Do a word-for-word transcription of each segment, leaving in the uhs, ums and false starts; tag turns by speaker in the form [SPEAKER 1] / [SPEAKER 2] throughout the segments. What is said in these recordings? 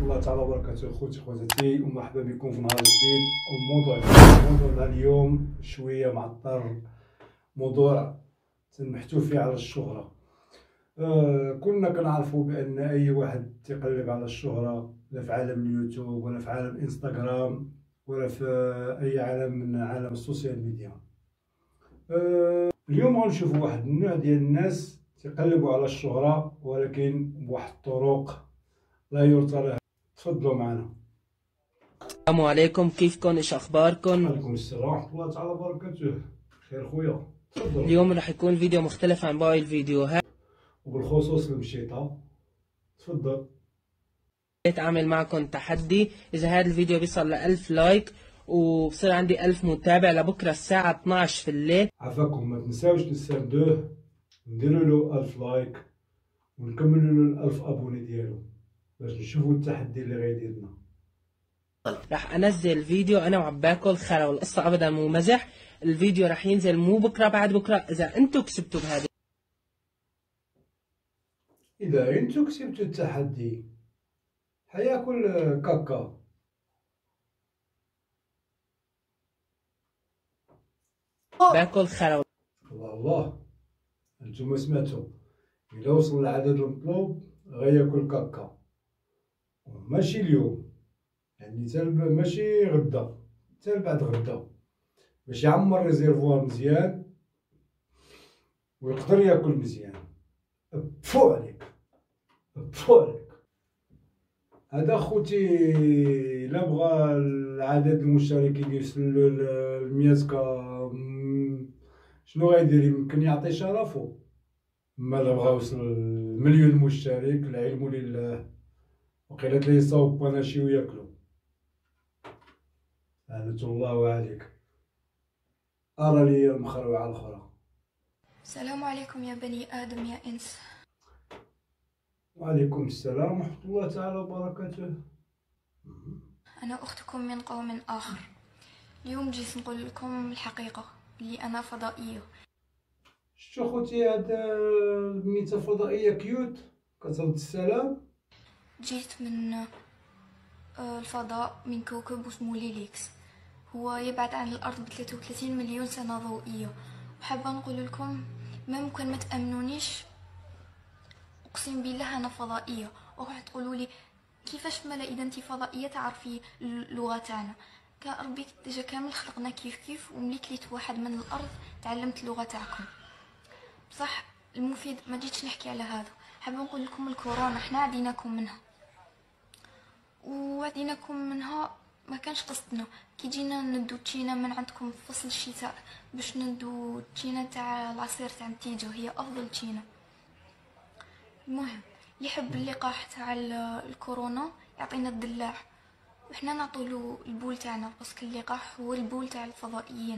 [SPEAKER 1] الله تعالى وبركاته خوتي خواتاتي، ومرحبا بكم في نهار جديد. الموضوع موضوعنا اليوم شويه معطر، موضوع تنبحثوا فيه على الشهره. آه كلنا كنعرفوا بان اي واحد تيقلب على الشهره، لا في عالم اليوتيوب ولا في عالم انستغرام ولا في اي عالم من عالم السوشيال ميديا. آه اليوم غنشوفوا واحد النوع ديال الناس تيقلبوا على الشهره، ولكن بواحد الطرق لا يرثى لها. تفضلوا معنا.
[SPEAKER 2] السلام عليكم، كيفكم؟ ايش اخباركم؟
[SPEAKER 1] وعليكم السلام ورحمة الله تعالى وبركاته. خير خويا، تفضل.
[SPEAKER 2] اليوم راح يكون فيديو مختلف عن باقي الفيديوهات.
[SPEAKER 1] وبالخصوص المشيطة، تفضل.
[SPEAKER 2] بديت اعمل معكم تحدي، اذا هذا الفيديو بيصل ل ألف لايك وبصير عندي ألف متابع لبكره الساعة اثنعش في الليل.
[SPEAKER 1] عفاكم ما تنساوش تساندوه، نديروا له ألف لايك ونكملوا له الألف أبوني ديالو باش نشوفوا التحدي اللي غيدير لنا.
[SPEAKER 2] راح انزل فيديو انا وعم باكل خلا، والقصة ابدا مو مزح. الفيديو راح ينزل مو بكره، بعد بكره، اذا انتم كسبتوا بهذا.
[SPEAKER 1] إذا انتو كسبتوا التحدي حياكل كاكا.
[SPEAKER 2] باكل خلا.
[SPEAKER 1] الله الله، انتو سمعتوا، إلا وصل العدد المطلوب غياكل كاكا، ماشي اليوم، يعني حتى ماشي غدا، حتى بعد غدا، باش يعمر ريزيرفوار مزيان ويقدر ياكل مزيان. بفو عليك، بفو عليك. هذا خوتي الا بغى العدد المشتركين يوصلوا ل مية كا، شنو غيدير؟ يمكن يعطي شرفو. اما الا بغى يوصل المليون مشترك، العلم لله، وقيلا تيصاوب باناشي وياكلو. لعنة الله عليك، أرى لي المخروعة الأخرى.
[SPEAKER 3] السلام عليكم يا بني آدم يا إنس.
[SPEAKER 1] وعليكم السلام ورحمة الله تعالى وبركاته.
[SPEAKER 3] أنا أختكم من قوم آخر. اليوم جيت نقول لكم الحقيقة، اللي أنا فضائية.
[SPEAKER 1] شتو خوتي هاد البنيته فضائية كيوت كترد السلام.
[SPEAKER 3] جيت من آه، الفضاء، من كوكب اسمه ليليكس، هو يبعد عن الأرض بثلاثة وثلاثين مليون سنة ضوئية. وحابة نقول لكم ما ممكن ما تأمنونيش، أقسم بالله أنا فضائية. وراح تقولوا لي كيفاش مالا إذا أنت فضائية تعرفي اللغة تاعنا؟ ربي ديجا كامل خلقنا كيف كيف، وملي كليت واحد من الأرض تعلمت اللغة تاعكم. بصح المفيد ما جيتش نحكي على هذا، حابة نقول لكم الكورونا حنا عديناكم منها، وعديناكم منها ما كانش قصدنا. كي جينا ندو تشينا من عندكم في فصل الشتاء باش ندو تشينا تاع العصير تاع النتيجة، هي افضل تشينا. المهم يحب اللقاح تاع الكورونا يعطينا الدلاع، وحنا نعطولو البول تاعنا، باسكو اللقاح هو البول تاع الفضائيين.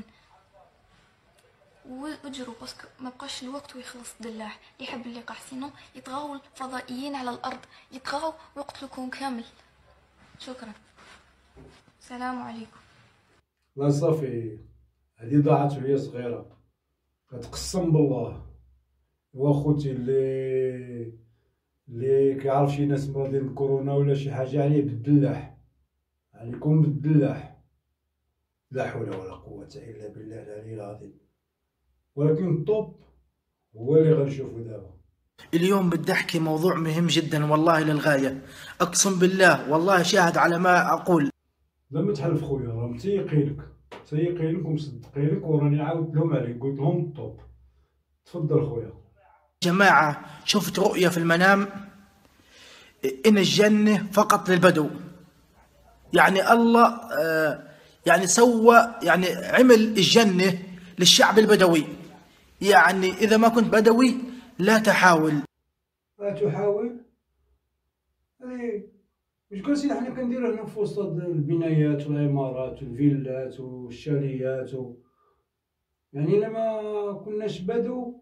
[SPEAKER 3] واجروا باسكو ما بقاش الوقت ويخلص الدلاع. اللي يحب اللقاح سينو يطغاو الفضائيين على الارض، يطغاو ويقتلوكم كامل. شكرا، السلام عليكم.
[SPEAKER 1] لا صافي، هادي ضاعت وهي صغيرة، كتقسم بالله. واخوتي اللي اللي كيعرف شي ناس مرضين بكورونا ولا شي حاجة عليه بالدلاح، عليكم بالدلاح. لا حول ولا قوة إلا بالله العلي العظيم. ولكن الطوب هو اللي غنشوفو دابا.
[SPEAKER 4] اليوم بدي احكي موضوع مهم جدا والله للغاية، اقسم بالله والله شاهد على ما اقول.
[SPEAKER 1] لما تحلف خويا راه متيقينك، متيقينك ومصدقينك، وراني عاودت لهم عليك قلت لهم الطوب. تفضل خويا.
[SPEAKER 4] جماعة شفت رؤية في المنام ان الجنة فقط للبدو، يعني الله آه يعني سوى، يعني عمل الجنة للشعب البدوي. يعني اذا ما كنت بدوي لا تحاول.
[SPEAKER 1] لا تحاول؟ اي واش قلتي حنا كنديرو هنا في وسط البنايات والعمارات والفيلات والشاليات و... يعني الا ما كناش بدو.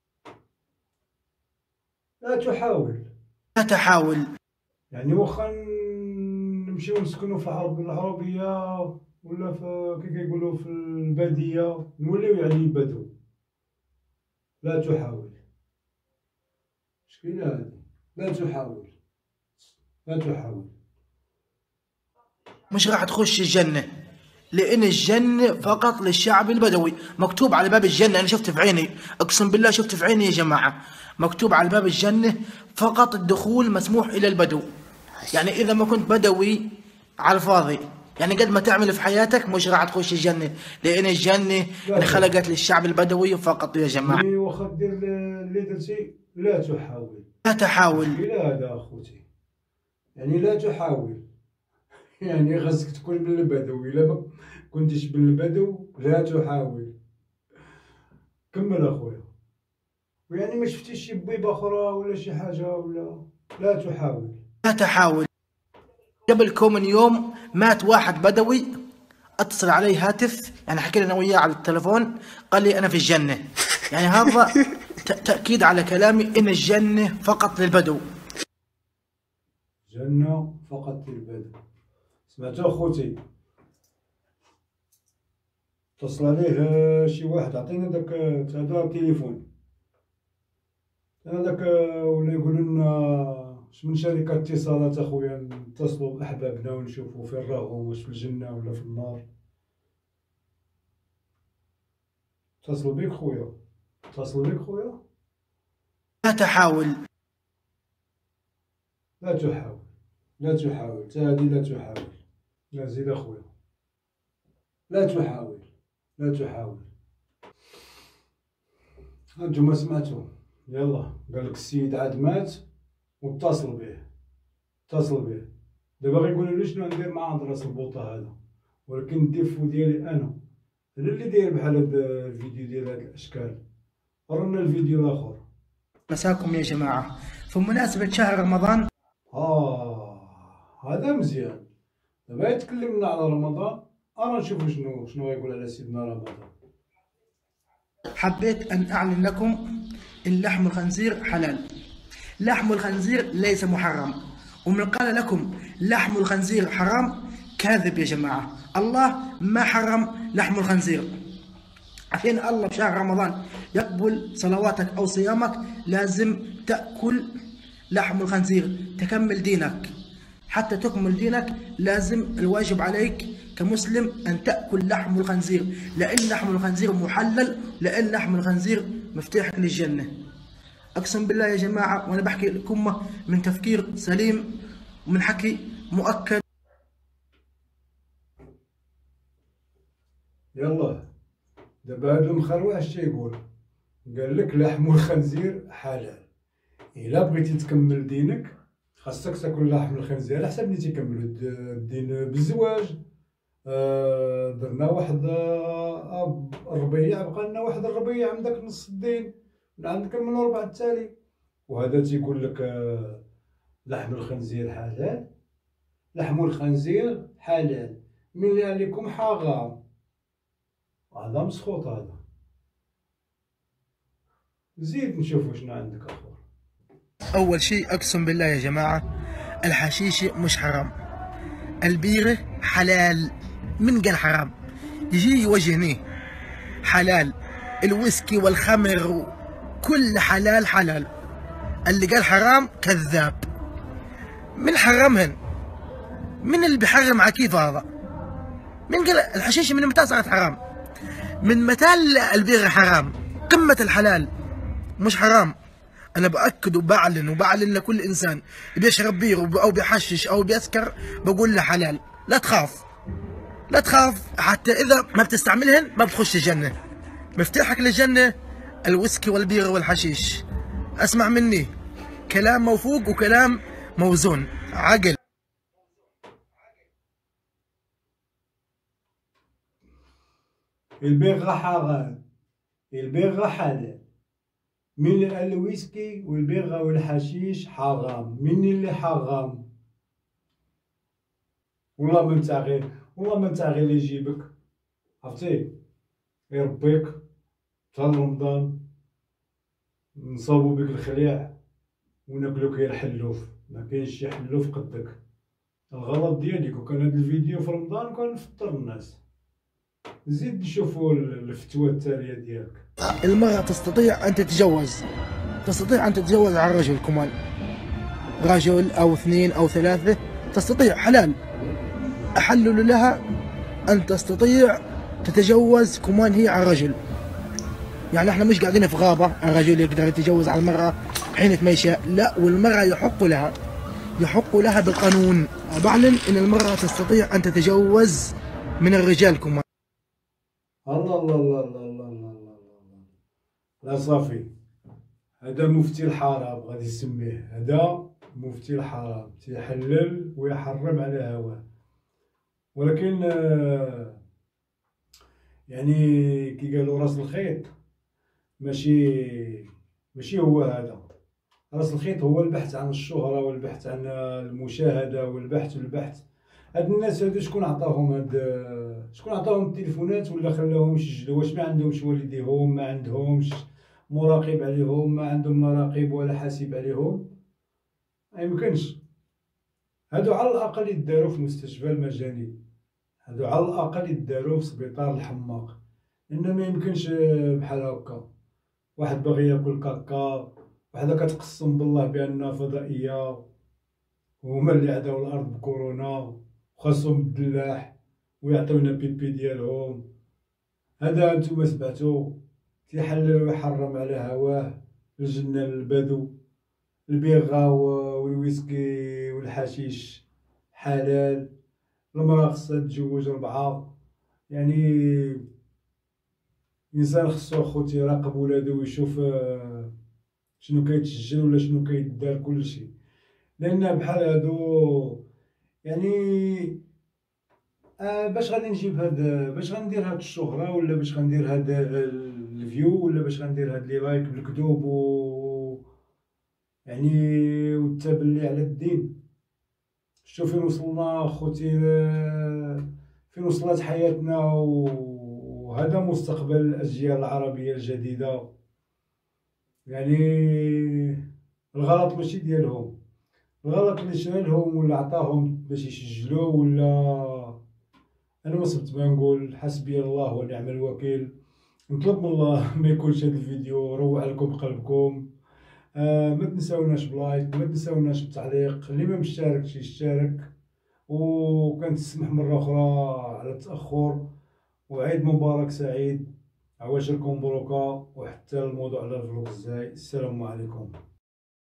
[SPEAKER 1] لا تحاول.
[SPEAKER 4] لا تحاول.
[SPEAKER 1] يعني واخا نمشيو نسكنو في الحرب العربية ولا في كي كيقولوا في البادية نوليو يعني بدو. لا تحاول، مشكلة هادي. لا تحاول، لا تحاول.
[SPEAKER 4] مش راح تخش الجنة، لأن الجنة فقط للشعب البدوي. مكتوب على باب الجنة، أنا شفت في عيني، أقسم بالله شفت في عيني يا جماعة، مكتوب على باب الجنة فقط الدخول مسموح إلى البدو. يعني إذا ما كنت بدوي على الفاضي، يعني قد ما تعمل في حياتك مش راح تخش الجنة، لأن الجنة يعني خلقت للشعب البدوي فقط يا جماعة.
[SPEAKER 1] يعني واخا دير اللي درتي لا تحاول،
[SPEAKER 4] لا تحاول.
[SPEAKER 1] إلى هذا أخوتي، يعني لا تحاول، يعني خاصك تكون من البدو. إلا ما كنتيش من البدو لا تحاول. كمل أخويا. ويعني ما شفتيش شي بيبة أخرى ولا شي حاجة ولا؟ لا تحاول.
[SPEAKER 4] لا تحاول. قبلكم من يوم مات واحد بدوي، اتصل علي هاتف، يعني حكي لي انا وياه على التلفون، قال لي انا في الجنة. يعني هذا تأكيد على كلامي ان الجنة فقط للبدو.
[SPEAKER 1] جنة فقط للبدو. سمعتوا اخوتي؟ اتصل عليه شي واحد، عطينا داك هذا التليفون، انا داك ولا يقولوا لنا من شركة اتصالات اخويا، نتصلوا باحبابنا ونشوفوا فين راهم، واش في الجنة ولا في النار. اتصلوا بيك خويا، اتصلوا بيك خويا.
[SPEAKER 4] لا تحاول.
[SPEAKER 1] لا تحاول، لا تحاول، تا هادي لا تحاول. لا زيد اخويا، لا تحاول، لا تحاول. هانتوما سمعتوا؟ يلا قالك السيد عاد مات واتصل به، اتصل به. دابا غيقولوا لي شنو ندير مع راس البوطه هذا، ولكن الديفو ديالي انا انا اللي داير بحال هاد الفيديو ديال هاد الاشكال. ورونا الفيديو الاخر.
[SPEAKER 4] مساكم يا جماعة في مناسبة شهر رمضان.
[SPEAKER 1] اه هذا مزيان. دابا يتكلمنا على رمضان، انا نشوف شنو شنو غيقول على سيدنا رمضان.
[SPEAKER 4] حبيت ان اعلن لكم ان لحم الخنزير حلال. لحم الخنزير ليس محرم، ومن قال لكم لحم الخنزير حرام كاذب يا جماعة. الله ما حرم لحم الخنزير. عشان الله بشهر رمضان يقبل صلواتك او صيامك لازم تأكل لحم الخنزير، تكمل دينك. حتى تكمل دينك لازم الواجب عليك كمسلم أن تأكل لحم الخنزير، لأن لحم الخنزير محلل، لأن لحم الخنزير مفتاحك للجنة. أقسم بالله يا جماعة وأنا بحكي لكم من تفكير سليم ومن حكي مؤكد.
[SPEAKER 1] يلا دابا هذا المخروع اش تيقول؟ قال لك لحم الخنزير حلال. إلا بغيتي تكمل دينك خاصك تاكل لحم الخنزير، على حسب اللي تيكملوا الدين بالزواج. آه درنا واحد آه الربيع، بقى لنا واحد الربيع من داك نص الدين، عاد نكملوا ربع التالي. وهذا تيقول لك آه لحم الخنزير حلال، لحم الخنزير حلال من عليكم حرام. هذا مسخوط هذا. زيد نشوفوا شنو عندك اخويا.
[SPEAKER 4] أول شيء أقسم بالله يا جماعة الحشيش مش حرام، البيرة حلال. من قال حرام؟ يجي يوجهني حلال. الويسكي والخمر كل حلال حلال. اللي قال حرام كذاب. من حرمهن؟ من اللي بيحرم عكيف هذا؟ من قال الحشيش من متى صارت حرام؟ من متى البيرة حرام؟ قمة الحلال مش حرام. أنا بأكد وبعلن وبعلن لكل إنسان بيشرب بير أو بيحشش أو بيسكر بقول له حلال. لا تخاف، لا تخاف. حتى إذا ما بتستعملهن ما بتخش الجنة. مفتاحك للجنة الويسكي والبير والحشيش. أسمع مني كلام موفوق وكلام موزون عقل.
[SPEAKER 1] البيغة حرام، البيغة حلال. من الويسكي والبيغة والحشيش حرام. من اللي حرام؟ والله ما نتا غير، والله ما نتا غير اللي يجيبك عرفتي يربيك تا رمضان نصاوبو بك الخليع وناكلو غير حلوف. ما كاينش شي حلوف قدك. الغلط ديالك. وكان هاد الفيديو في رمضان كان نفطر الناس. زيد نشوفوا الفتوى التالية ديالك.
[SPEAKER 4] المرأة تستطيع أن تتجوز، تستطيع أن تتجوز على الرجل كمان، رجل أو اثنين أو ثلاثة تستطيع حلال. أحلل لها أن تستطيع تتجوز كمان هي على الرجل. يعني احنا مش قاعدين في غابة الرجل يقدر يتجوز على المرأة حين تمشي، لا، والمرأة يحق لها يحق لها بالقانون. بعلن ان المرأة تستطيع ان تتجوز من الرجال كمان.
[SPEAKER 1] الله الله الله الله الله الله الله الله. لا صافي، هذا مفتي الحرام غادي يسميه، هذا مفتي الحرام تيحلل ويحرم على هواه. ولكن يعني كي قالوا راس الخيط ماشي ماشي هو هذا. راس الخيط هو البحث عن الشهرة والبحث عن المشاهدة والبحث والبحث. هاد الناس هادو شكون عطاهم هاد شكون عطاهم التليفونات ولا خلاهم يسجلوا؟ واش ما عندهمش والديهم؟ ما عندهمش مراقب عليهم؟ ما عندهم مراقب ولا حاسب عليهم؟ ما يمكنش. هادو على الاقل يداروا في المستشفى المجاني، هادو على الاقل يداروا في سبيطار الحماق. لان ما يمكنش بحال هكا واحد باغي ياكل كاكا، وحده كتقسم بالله بانها فضائيه وهما اللي عداو الارض بكورونا وخاصهم الدلاح ويعطيونا بيبي ديالهم. هذا نتوما سمعتو تيحلل ويحرم على هواه. الجنة للبدو، البيغا والويسكي والحشيش حلال، المرأة خصها تتزوج ربعة. يعني الانسان خصو اخوتي يراقب ولادو ويشوف شنو كيتسجل ولا شنو كيدار كلشي. لان بحال هادو يعني آه باش غادي نجيب هاد باش غندير هاد الشهرة ولا باش غندير هاد الفيو ولا باش غندير هاد لي لايك بالكذوب و يعني والتبلي على الدين. شوف فين وصلنا خوتي، فين وصلت حياتنا، وهذا مستقبل الأجيال العربية الجديدة. يعني الغلط ماشي ديالهم، الغلط اللي شرالهم ولا عطاهم باش يسجلوا ولا. انا ما صبت ما نقول، حسبي الله ونعم الوكيل. نطلب من الله ما يكونش هذا الفيديو روع لكم قلبكم. آه ما تنساوناش بلايك، ما تنساوناش بالتعليق، اللي ما مشتركش يشترك. وكنتسمح مره اخرى على التاخر، وعيد مبارك سعيد، عواشركم مبروكه، وحتى الموضوع على الفلوق الجاي. السلام عليكم.